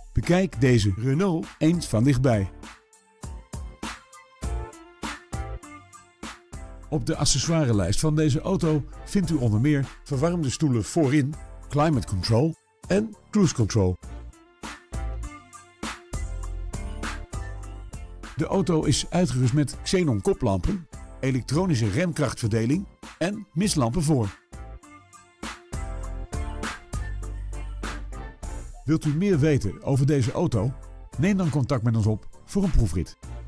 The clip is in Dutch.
Bekijk deze Renault eens van dichtbij. Op de accessoirelijst van deze auto vindt u onder meer verwarmde stoelen voorin, climate control en cruise control. De auto is uitgerust met xenon koplampen, elektronische remkrachtverdeling en mistlampen voor. Wilt u meer weten over deze auto? Neem dan contact met ons op voor een proefrit.